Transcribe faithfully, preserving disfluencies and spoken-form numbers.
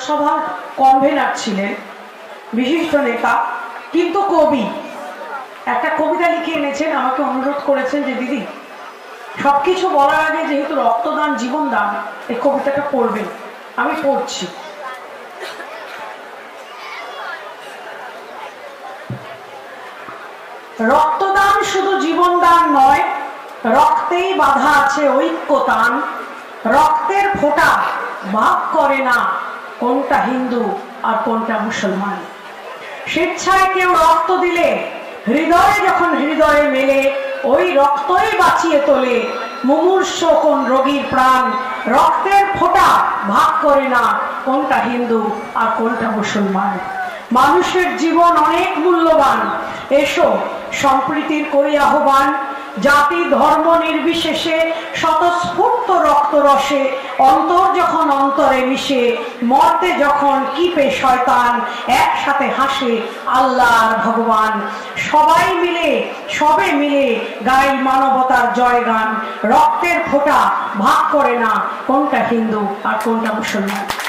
লোকসভার কনভেনার ছিলেন, বিশিষ্ট নেতা, কিন্তু কবি। একটা কবিতা লিখে এনেছেন, আমাকে অনুরোধ করেছেন যে দিদি সবকিছু বলার আগে যেহেতু রক্তদান জীবনদান, এই কবিতাটা পড়বেন। আমি পড়ছি। রক্তদান শুধু জীবনদান নয়, রক্তেই বাঁধা আছে ঐক্যতান। রক্তের ফোঁটা ভাগ করে না কোনটা হিন্দু আর কোনটা মুসলমান। স্বেচ্ছায় কেউ রক্ত দিলে হৃদয়ে যখন হৃদয়ে মেলে, ওই রক্তই বাঁচিয়ে তোলে মুমূর্ষ কোন রোগীর প্রাণ। রক্তের ফোঁটা ভাগ করে না কোনটা হিন্দু আর কোনটা মুসলমান। মানুষের জীবন অনেক মূল্যবান, এসো সম্প্রীতির করি আহ্বান। জাতি ধর্ম নির্বিশেষে স্বতঃস্ফূর্ত রক্তরসে, অন্তর যখন অন্তরে মিশে, মর্তে যখন কিপে শয়তান, একসাথে হাসে আল্লাহ আর ভগবান। সবাই মিলে সবে মিলে গাই মানবতার জয়গান। রক্তের ফোঁটা ভাগ করে না কোনটা হিন্দু আর কোনটা মুসলমান।